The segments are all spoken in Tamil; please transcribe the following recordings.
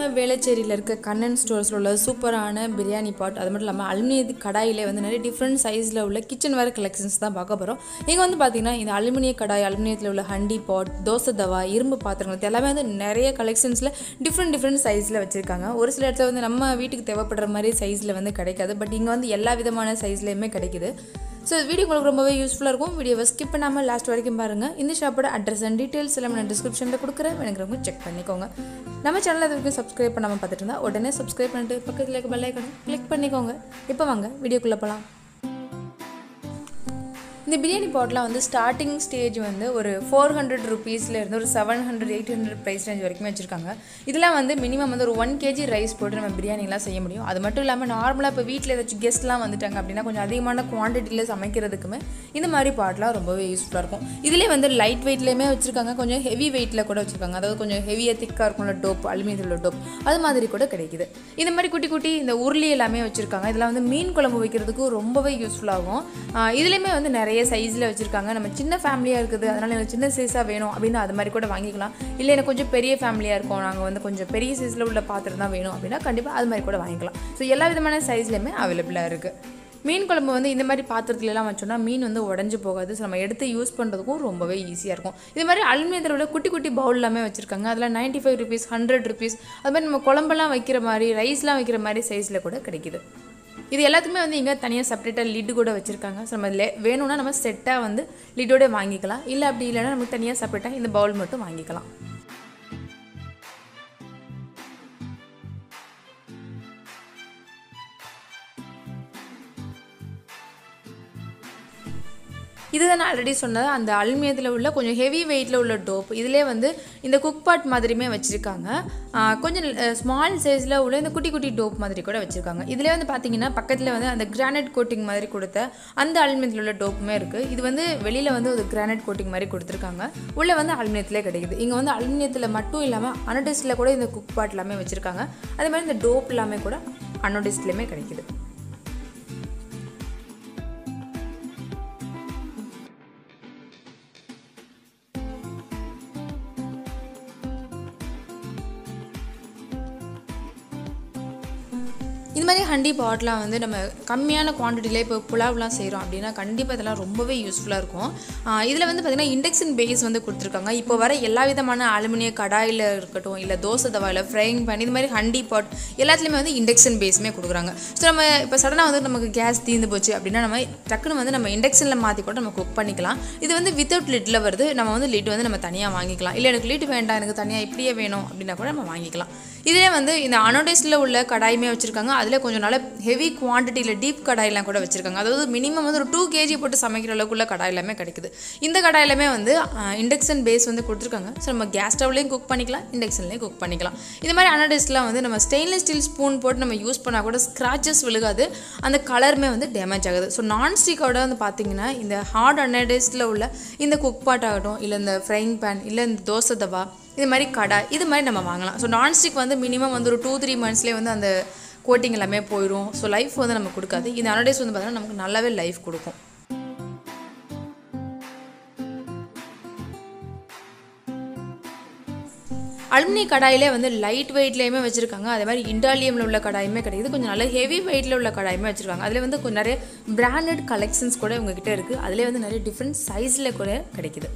வேளச்சேரியில் இருக்க கண்ணன் ஸ்டோர்ஸில் உள்ள சூப்பரான பிரியாணி பாட், அது மட்டும் இல்லாமல் அலுமினிய கடாயிலே வந்து நிறைய டிஃப்ரெண்ட் சைஸில் உள்ள கிச்சன் வேர் கலெக்ஷன்ஸ் தான் பார்க்க போகிறோம். இங்கே வந்து பார்த்தீங்கன்னா இந்த அலுமினிய கடாய், அலுமினியத்தில் உள்ள ஹண்டி பாட், தோசை தவா, இரும்பு பாத்திரங்கள் எல்லாமே வந்து நிறைய கலெக்ஷன்ஸில் டிஃப்ரெண்ட் சைஸில் வச்சுருக்காங்க. ஒரு சில இடத்துல வந்து நம்ம வீட்டுக்கு தேவைப்படுற மாதிரி சைஸில் வந்து கிடைக்காது, பட் இங்கே வந்து எல்லா விதமான சைஸ்லேயுமே கிடைக்குது. ஸோ வீடியோ உங்களுக்கு ரொம்பவே யூஸ்ஃபுல்லாக இருக்கும். வீடியோவை ஸ்கிப் பண்ணாமல் லாஸ்ட் வரைக்கும் பாருங்கள். இந்த ஷாப்போட அட்ரஸ் அண்ட் டீட்டெயில்ஸ் எல்லாம் நான் டிஸ்கிரிப்ஷனில் கொடுக்குறேன், வேணுங்கிறவங்க செக் பண்ணிக்கோங்க. நம்ம சேனலில் இது வரைக்கும் சப்ஸ்கிரைப் பண்ணாமல் பார்த்துட்டு இருந்தால் உடனே சப்ஸ்கிரைப் பண்ணிட்டு பக்கத்தில் இருக்க பெல் ஐகானை கிளிக் பண்ணிக்கோங்க. இப்போ வாங்க வீடியோக்குள்ளே போகலாம். இந்த பிரியாணி பாட்லாம் வந்து ஸ்டார்டிங் ஸ்டேஜ் வந்து ஒரு 400 ருபீஸ்லேருந்து ஒரு 700-800 ப்ரைஸ் ரேஞ்ச் வரைக்கும் வச்சுருக்காங்க. இதெல்லாம் வந்து மினிமம் வந்து ஒரு 1 kg ரைஸ் போட்டு நம்ம பிரியாணிலாம் செய்ய முடியும். அது மட்டும் இல்லாமல் நார்மலாக இப்போ வீட்டில் ஏதாச்சும் கெஸ்ட்லாம் வந்துட்டாங்க அப்படின்னா கொஞ்சம் அதிகமான குவான்டிட்டியில் சமைக்கிறதுக்குமே இந்த மாதிரி பாட்லாம் ரொம்பவே யூஸ்ஃபுல்லாக இருக்கும். இதிலே வந்து லைட் வெயிட்லேயுமே வச்சுருக்காங்க, கொஞ்சம் ஹெவி வெயிட்டில் கூட வச்சுருக்காங்க. அதாவது கொஞ்சம் ஹெவியாக திக்காக இருக்கும்ல டோப், அலுமினியத்தில் உள்ள டோப், அது மாதிரி கூட கிடைக்குது. இந்த மாதிரி குட்டி குட்டி இந்த உருளி எல்லாமே வச்சுருக்காங்க. இதெல்லாம் வந்து மீன் குழம்பு வைக்கிறதுக்கு ரொம்பவே யூஸ்ஃபுல்லாகும். இதுலேயுமே வந்து நிறைய சைஸில் வச்சுருக்காங்க. நம்ம சின்ன ஃபேமிலியாக இருக்குது, அதனால் எனக்கு சின்ன சைஸாக வேணும் அப்படின்னு அது மாதிரி கூட வாங்கிக்கலாம். இல்லை எனக்கு கொஞ்சம் பெரிய ஃபேமிலியாக இருக்கும், நாங்கள் வந்து கொஞ்சம் பெரிய சைஸில் உள்ள பாத்திரம் தான் வேணும் அப்படின்னா கண்டிப்பாக அது மாதிரி கூட வாங்கிக்கலாம். ஸோ எல்லா விதமான சைஸ்லையுமே அவைலபிளாக இருக்குது. மீன் குழம்பு வந்து இந்த மாதிரி பாத்திரத்துலலாம் வச்சோம்னா மீன் வந்து உடஞ்சி போகாது. ஸோ நம்ம எடுத்து யூஸ் பண்ணுறதுக்கும் ரொம்பவே ஈஸியாக இருக்கும். இது மாதிரி அலுமினியத்தில் உள்ள குட்டி குட்டி பவுல் எல்லாமே வச்சுருக்காங்க. அதில் 95 ருபீஸ், 100 ருபீஸ், அது மாதிரி நம்ம குழம்பெல்லாம் வைக்கிற மாதிரி, ரைஸ்லாம் வைக்கிற மாதிரி சைஸில் கூட கிடைக்குது. இது எல்லாத்துக்குமே வந்து இங்கே தனியாக செப்பரேட்டாக லிட்டு கூட வச்சுருக்காங்க. ஸோ நம்ம வேணும்னா நம்ம செட்டாக வந்து லிட்டோட வாங்கிக்கலாம். இல்லை அப்படி இல்லைன்னா நமக்கு தனியாக செப்பரேட்டாக இந்த பவுல் மட்டும் வாங்கிக்கலாம். இதுதான் நான் ஆல்ரெடி சொன்னது, அந்த அலுமினியத்தில் உள்ள கொஞ்சம் ஹெவி வெயிட்டில் உள்ள டோப். இதிலே வந்து இந்த குக் பாட் மாதிரியுமே வச்சுருக்காங்க. கொஞ்சம் ஸ்மால் சைஸில் உள்ள இந்த குட்டி குட்டி டோப் மாதிரி கூட வச்சுருக்காங்க. இதிலே வந்து பார்த்தீங்கன்னா பக்கத்தில் வந்து அந்த கிரானைட் கோட்டிங் மாதிரி கொடுத்த அந்த அலுமினியத்தில் உள்ள டோப்புமே இருக்குது. இது வந்து வெளியில் வந்து ஒரு கிரானைட் கோட்டிங் மாதிரி கொடுத்துருக்காங்க, உள்ளே வந்து அலுமினியத்திலே கிடைக்குது. இங்கே வந்து அலுமினியத்தில் மட்டும் இல்லாமல் அனோடைஸ்டில் கூட இந்த குக் பாட் எல்லாமே வச்சுருக்காங்க. அதே மாதிரி இந்த டோப் எல்லாமே கூட அனோடைஸ்ட்லேயுமே கிடைக்குது. இது மாதிரி ஹண்டி பாட்லாம் வந்து நம்ம கம்மியான குவான்டிட்டியில் இப்போ புலாவ்லாம் செய்கிறோம் அப்படின்னா கண்டிப்பாக இதெல்லாம் ரொம்பவே யூஸ்ஃபுல்லாக இருக்கும். இதில் வந்து பார்த்திங்கன்னா இண்டக்ஷன் பேஸ் வந்து கொடுத்துருக்காங்க. இப்போ வர எல்லா விதமான அலுமினிய கடாயில் இருக்கட்டும், இல்லை தோசை தவாவில், ஃப்ரைங் பேன், இது மாதிரி ஹண்டி பாட் எல்லாத்துலேயுமே வந்து இண்டக்ஷன் பேஸுமே கொடுக்குறாங்க. ஸோ நம்ம இப்போ சடனாக வந்து நமக்கு கேஸ் தீர்ந்து போச்சு அப்படின்னா நம்ம டக்குன்னு வந்து நம்ம இண்டக்ஷனில் மாற்றி கூட நம்ம குக் பண்ணிக்கலாம். இது வந்து வித்தவுட் லிட்டில் வருது. நம்ம வந்து லிட் வந்து நம்ம தனியாக வாங்கிக்கலாம். இல்லை எனக்கு லிட் வேண்டாம், எனக்கு தனியாக இப்படியே வேணும் அப்படின்னா கூட நம்ம வாங்கிக்கலாம். இதிலே வந்து இந்த அனோடைஸில் உள்ள கடாயுமே வச்சுருக்காங்க. அதில் கொஞ்சம் நாள் ஹெவி குவான்டிட்டியில் டீப் கடாயெல்லாம் கூட வச்சுருக்காங்க. அதாவது மினிமம் வந்து ஒரு 2 kg போட்டு சமைக்கிற அளவுக்குள்ள கடாய் எல்லாமே கிடைக்குது. இந்த கடாயிலுமே வந்து இண்டக்ஷன் பேஸ் வந்து கொடுத்துருக்காங்க. ஸோ நம்ம கேஸ் ஸ்டவ்லேயும் குக் பண்ணிக்கலாம், இண்டக்ஷன்லேயும் குக் பண்ணிக்கலாம். இது மாதிரி அனோடைஸ்லாம் வந்து நம்ம ஸ்டெயின்லெஸ் ஸ்டீல் ஸ்பூன் போட்டு நம்ம யூஸ் பண்ணால் கூட ஸ்க்ராச்சஸ் விழுகாது, அந்த கலருமே வந்து டேமேஜ் ஆகுது. ஸோ நான்ஸ்டிக்கோட வந்து பார்த்திங்கன்னா இந்த ஹார்ட் அனோடைஸில் உள்ள இந்த குக் பாட் ஆகட்டும், இல்லை இந்த ஃப்ரைங் பேன், இல்லை இந்த தோசை தவா, இது மாதிரி கடாய், இது மாதிரி நம்ம வாங்கலாம். ஸோ நான்ஸ்டிக் வந்து மினிமம் வந்து ஒரு 2-3 மந்த்ஸ்லேயே வந்து அந்த கோட்டிங் எல்லாமே போயிடும். ஸோ லைஃப் வந்து நமக்கு கொடுக்காது. இந்த அனோடைஸ் வந்து பார்த்தீங்கன்னா நமக்கு நல்லாவே லைஃப் கொடுக்கும். அலுமினிய கடாயிலே வந்து லைட் வெயிட்லேயுமே வச்சுருக்காங்க. அதே மாதிரி இண்டாலியமில் உள்ள கடாயுமே கிடைக்குது. கொஞ்சம் நல்ல ஹெவி வெயிட்டில் உள்ள கடாயுமே வச்சுருக்காங்க. அதில் வந்து கொஞ்சம் நிறைய பிராண்டட் கலெக்ஷன்ஸ் கூட உங்ககிட்ட இருக்குது. அதிலே வந்து நிறைய டிஃப்ரெண்ட் சைஸில் கூட கிடைக்குது.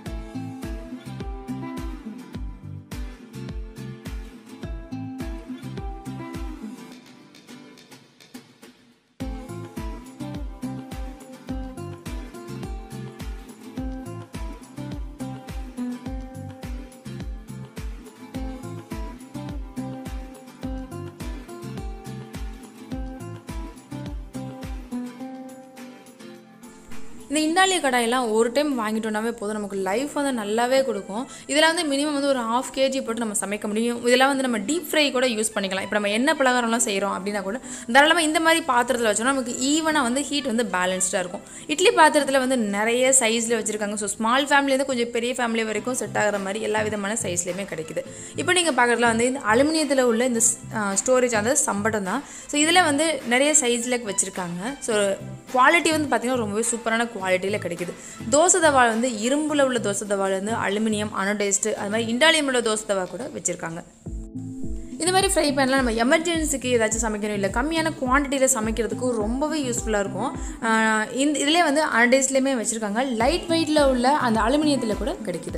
இந்த இண்டாலிய கடாயெல்லாம் ஒரு டைம் வாங்கிட்டோம்னாவே போதும், நமக்கு லைஃப் வந்து நல்லாவே கொடுக்கும். இதெல்லாம் வந்து மினிமம் வந்து ஒரு 1/2 kg போட்டு நம்ம சமைக்க முடியும். இதெல்லாம் வந்து நம்ம டீப் ஃப்ரை கூட யூஸ் பண்ணிக்கலாம். இப்போ நம்ம எண்ணெய் பலகாரம்லாம் செய்கிறோம் அப்படின்னா கூட தாராளமாக இந்த மாதிரி பாத்திரத்தில் வச்சோம்னா நமக்கு ஈவனாக வந்து ஹீட் வந்து பேலன்ஸ்டாக இருக்கும். இட்லி பாத்திரத்தில் வந்து நிறைய சைஸில் வச்சுருக்காங்க. ஸோ ஸ்மால் ஃபேமிலியிலேருந்து கொஞ்சம் பெரிய ஃபேமிலி வரைக்கும் செட் ஆகிற மாதிரி எல்லா விதமான சைஸ்லேயுமே கிடைக்குது. இப்போ நீங்கள் பார்க்குறதுலாம் வந்து இந்த அலுமினியத்தில் உள்ள இந்த ஸ்டோரேஜ் அந்த சம்படம் தான். ஸோ இதில் வந்து நிறைய சைஸில் வச்சுருக்காங்க. ஸோ குவாலிட்டி வந்து பார்த்திங்கன்னா ரொம்பவே சூப்பரான குவாலிட்டியில் கிடைக்குது. தோசை தவால் வந்து இரும்பில் உள்ள தோசை தவால் வந்து அலுமினியம், அனோடைஸ்டு, அது மாதிரி இண்டாலியம் உள்ள தோசை தவா கூட வச்சுருக்காங்க. இந்த மாதிரி ஃப்ரை பேன்லாம் நம்ம எமர்ஜென்சிக்கு ஏதாச்சும் சமைக்கணும் இல்லை கம்மியான குவான்டிட்டியில் சமைக்கிறதுக்கு ரொம்பவே யூஸ்ஃபுல்லாக இருக்கும். இதிலே வந்து அனடைஸ்லேயுமே வச்சுருக்காங்க. லைட் வெயிட்டில் உள்ள அந்த அலுமினியத்தில் கூட கிடைக்குது.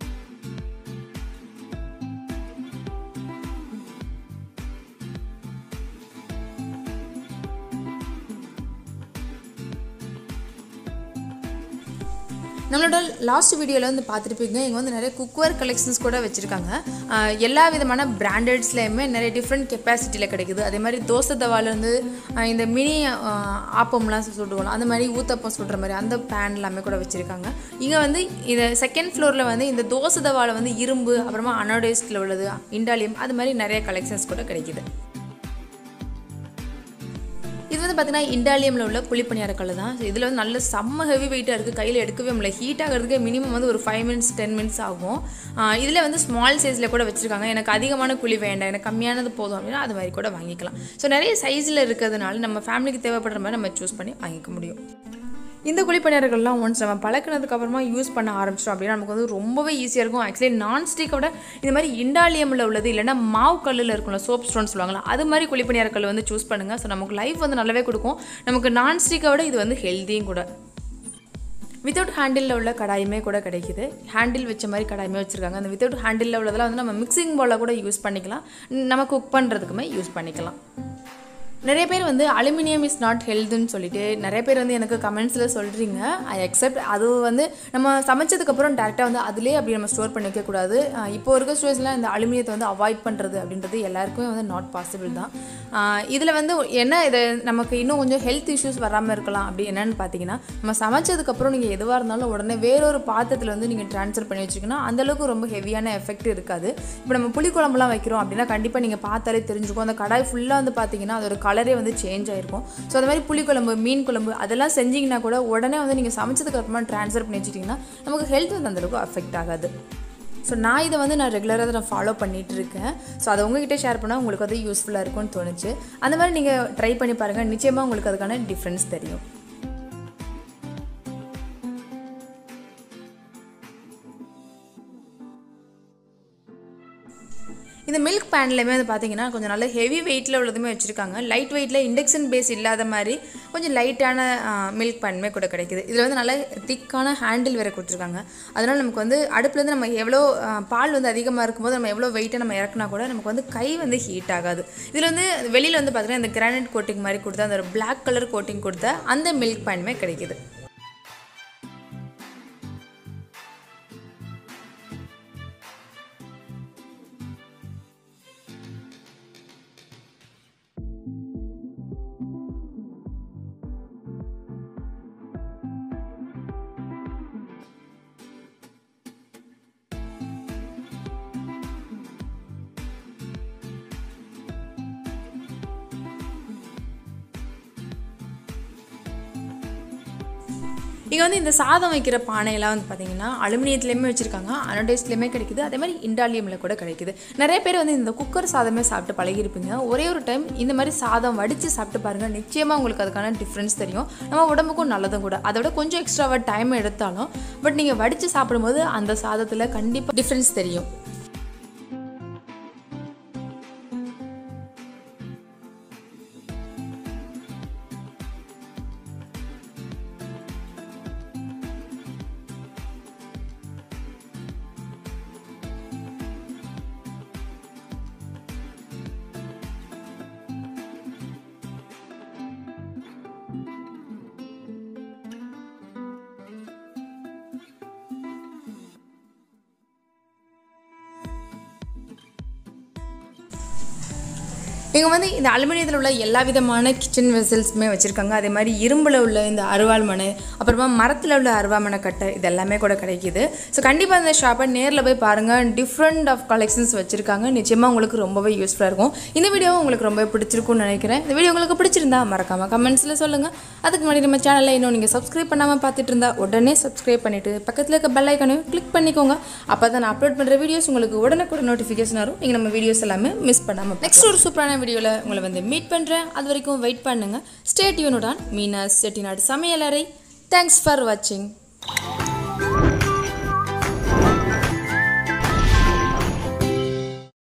நம்மளோட லாஸ்ட் வீடியோவில் வந்து பார்த்துருப்பீங்க. இங்கே வந்து நிறைய குக்வேர் கலெக்ஷன்ஸ் கூட வச்சுருக்காங்க. எல்லா விதமான பிராண்டட்ஸ்லேயுமே நிறைய டிஃப்ரெண்ட் கெப்பாசிட்டியில் கிடைக்குது. அதே மாதிரி தோசை தவாலேருந்து இந்த மினி ஆப்பம்லாம் சுடுவோம், அந்த மாதிரி ஊத்தப்பம் சுடுற மாதிரி அந்த பேன் எல்லாமே கூட வச்சுருக்காங்க. இங்கே வந்து இதை செகண்ட் ஃப்ளோரில் வந்து இந்த தோசை தவாவில் வந்து இரும்பு, அப்புறமா அனோடைஸ்டில் உள்ளது, இண்டாலியம், அது மாதிரி நிறைய கலெக்ஷன்ஸ் கூட கிடைக்குது. இது வந்து பார்த்தீங்கன்னா இண்டாலியமில் உள்ள குழிப்பணியாரக்கல் தான். இதில் வந்து நல்ல செம்ம ஹெவி வெயிட்டாக இருக்குது, கையில் எடுக்கவே முடியல. ஹீட் ஆகிறதுக்கு மினிமம் வந்து ஒரு 5 minutes 10 minutes ஆகும். இதில் வந்து ஸ்மால் சைஸில் கூட வச்சுருக்காங்க. எனக்கு அதிகமான குழி வேண்டாம், எனக்கு கம்மியானது போதும் அப்படின்னா அது மாதிரி கூட வாங்கிக்கலாம். ஸோ நிறைய சைஸில் இருக்கிறதுனால நம்ம ஃபேமிலிக்கு தேவைப்படுற மாதிரி நம்ம சூஸ் பண்ணி வாங்கிக்க முடியும். இந்த குழிப்பணியாரங்கள்லாம் ஒன்ஸ் நம்ம பழக்கினதுக்கப்புறமா யூஸ் பண்ண ஆரம்பிச்சிட்டோம் அப்படின்னா நமக்கு வந்து ரொம்பவே ஈஸியாக இருக்கும். ஆக்சுவலி நான்ஸ்டிக்கோட இந்த மாதிரி இண்டாலியமில் உள்ளது இல்லைன்னா மாவு கல்லில் இருக்கும்ல, சோப் ஸ்டோன் சொல்லுவாங்களா, அது மாதிரி குழிப்பணியாரக்கல் வந்து சூஸ் பண்ணுங்கள். ஸோ நமக்கு லைஃப் வந்து நல்லாவே கொடுக்கும். நமக்கு நான்ஸ்டிக்கோட இது வந்து ஹெல்த்தியும் கூட. வித்தவுட் ஹேண்டிலில் உள்ள கடாயுமே கூட கிடைக்குது. ஹேண்டில் வச்ச மாதிரி கடாயுமே வச்சுருக்காங்க. அந்த வித்தவுட் ஹேண்டிலில் உள்ளதெல்லாம் வந்து நம்ம மிக்சிங் பவுலில் கூட யூஸ் பண்ணிக்கலாம், நம்ம குக் பண்ணுறதுக்குமே யூஸ் பண்ணிக்கலாம். நிறைய பேர் வந்து அலுமினியம் இஸ் நாட் ஹெல்த்துன்னு சொல்லிட்டு நிறைய பேர் வந்து எனக்கு கமெண்ட்ஸில் சொல்கிறீங்க. I accept. அது வந்து நம்ம சமைச்சதுக்கப்புறம் டேரெக்டாக வந்து அதிலே அப்படி நம்ம ஸ்டோர் பண்ணி வைக்கக்கூடாது. இப்போ இருக்க ஸ்டோர்ஸ்லாம் இந்த அலுமினியத்தை வந்து அவாய்ட் பண்ணுறது அப்படின்றது எல்லாருக்குமே வந்து நாட் பாசிபிள் தான். இதில் வந்து என்ன இது நமக்கு இன்னும் கொஞ்சம் ஹெல்த் இஷ்யூஸ் வராமல் இருக்கலாம். அப்படி என்னென்னு பார்த்தீங்கன்னா, நம்ம சமைச்சதுக்கப்புறம் நீங்கள் எதுவாக இருந்தாலும் உடனே வேறொரு பாத்திரத்தில் வந்து நீங்கள் ட்ரான்ஸ்ஃபர் பண்ணி வச்சிங்கன்னா அந்தளவுக்கு ரொம்ப ஹெவியான எஃபெக்ட் இருக்காது. இப்போ நம்ம புளிக்குழம்புலாம் வைக்கிறோம் அப்படின்னா கண்டிப்பாக நீங்கள் பார்த்தாலே தெரிஞ்சுக்கும், அந்த கடாய் ஃபுல்லாக வந்து பார்த்தீங்கன்னா அது ஒரு கலரே வந்து சேஞ்ச் ஆகிருக்கும். ஸோ அது மாதிரி புளிக்குழம்பு, மீன் குழம்பு அதெல்லாம் செஞ்சிங்கன்னா கூட உடனே வந்து நீங்கள் சமைச்சதுக்கு அப்புறமா ட்ரான்ஸ்ஃபர் பண்ணி வச்சிட்டிங்கன்னா நமக்கு ஹெல்த் வந்து அந்தளவுக்கு அஃபெக்ட் ஆகாது. ஸோ நான் இதை வந்து ரெகுலராக நான் ஃபாலோ பண்ணிகிட்டு இருக்கேன். ஸோ அதை உங்ககிட்ட ஷேர் பண்ணால் உங்களுக்கு வந்து யூஸ்ஃபுல்லாக இருக்கும்னு தோணுச்சு. அந்த மாதிரி நீங்கள் ட்ரை பண்ணி பாருங்கள், நிச்சயமாக உங்களுக்கு அதுக்கான டிஃப்ரென்ஸ் தெரியும். இந்த மில்க் பேன்லேயுமே வந்து பார்த்தீங்கன்னா கொஞ்சம் நல்ல ஹெவி வெயிட்டில் உள்ளதுமே வச்சுருக்காங்க. லைட் வெயிட்டில் இண்டக்ஷன் பேஸ் இல்லாத மாதிரி கொஞ்சம் லைட்டான மில்க் பேனுமே கூட கிடைக்குது. இதில் வந்து நல்ல திக்கான ஹேண்டில் வேறு கொடுத்துருக்காங்க. அதனால் நமக்கு வந்து அடுப்புலேருந்து நம்ம எவ்வளோ பால் வந்து அதிகமாக இருக்கும்போது நம்ம எவ்வளோ வெயிட்டாக நம்ம இறக்குனா கூட நமக்கு வந்து கை வந்து ஹீட் ஆகாது. இதில் வந்து வெளியில் வந்து பார்த்தீங்கன்னா இந்த கிரானைட் கோட்டிங் மாதிரி கொடுத்த அந்த ஒரு பிளாக் கலர் கோட்டிங் கொடுத்த அந்த மில்க் பேனுமே கிடைக்குது. இங்கே வந்து இந்த சாதம் வைக்கிற பானையெல்லாம் வந்து பார்த்தீங்கன்னா அலுமினியத்துலேயுமே வச்சுருக்காங்க, அனோடைஸ்லேயுமே கிடைக்குது, அதே மாதிரி இண்டாலியமில் கூட கிடைக்குது. நிறைய பேர் வந்து இந்த குக்கர் சாதமே சாப்பிட்டு பழகிருப்பீங்க. ஒரே ஒரு டைம் இந்த மாதிரி சாதம் வடித்து சாப்பிட்டு பாருங்கள், நிச்சயமாக உங்களுக்கு அதுக்கான டிஃப்ரென்ஸ் தெரியும். நம்ம உடம்புக்கும் நல்லதும் கூட. அதை விட கொஞ்சம் எக்ஸ்ட்ராவாக டைம் எடுத்தாலும் பட் நீங்கள் வடித்து சாப்பிடும்போது அந்த சாதத்தில் கண்டிப்பாக டிஃப்ரென்ஸ் தெரியும். இங்கே வந்து இந்த அலுமினியத்தில் உள்ள எல்லா விதமான கிச்சன் வெசல்ஸுமே வச்சுருக்காங்க. அதே மாதிரி இரும்பில் உள்ள இந்த அருவாள் மனை, அப்புறமா மரத்தில் உள்ள அருவாமனை கட்டை, இது எல்லாமே கூட கிடைக்கிது. ஸோ கண்டிப்பாக இந்த ஷாப்பை நேரில் போய் பாருங்கள். டிஃப்ரெண்ட் ஆஃப் கலெக்ஷன்ஸ் வச்சுருக்காங்க. நிச்சயமாக உங்களுக்கு ரொம்பவே யூஸ்ஃபுல்லாக இருக்கும். இந்த வீடியோ உங்களுக்கு ரொம்பவே பிடிச்சிருக்கும்னு நினைக்கிறேன். இந்த வீடியோ உங்களுக்கு பிடிச்சிருந்தா மறக்காமல் கமெண்ட்ஸில் சொல்லுங்கள். அதுக்கு முன்னாடி நம்ம சேனலில் இன்னும் நீங்கள் சப்ஸ்கிரைப் பண்ணாமல் பார்த்துட்டு இருந்தால் உடனே சப்ஸ்கிரைப் பண்ணிவிட்டு பக்கத்தில் இருக்க பெல் ஐக்கானையும் கிளிக் பண்ணிக்கோங்க. அப்போ தான் நான் அப்லோட் பண்ணுற வீடியோஸ் உங்களுக்கு உடனுக்குடன் நோட்டிஃபிகேஷன் வரும். நீங்கள் நம்ம வீடியோஸ் எல்லாமே மிஸ் பண்ணாமல். நெக்ஸ்ட் ஒரு சூப்பரான வீடியோவில் உங்களை வந்து மீட் பண்ணுறேன். அது வரைக்கும் வெயிட் பண்ணுங்கள். ஸ்டே டியூனுடன் மீனாஸ் செட்டிநாடு சமையலறை. தேங்க்ஸ் ஃபார் வாட்சிங்.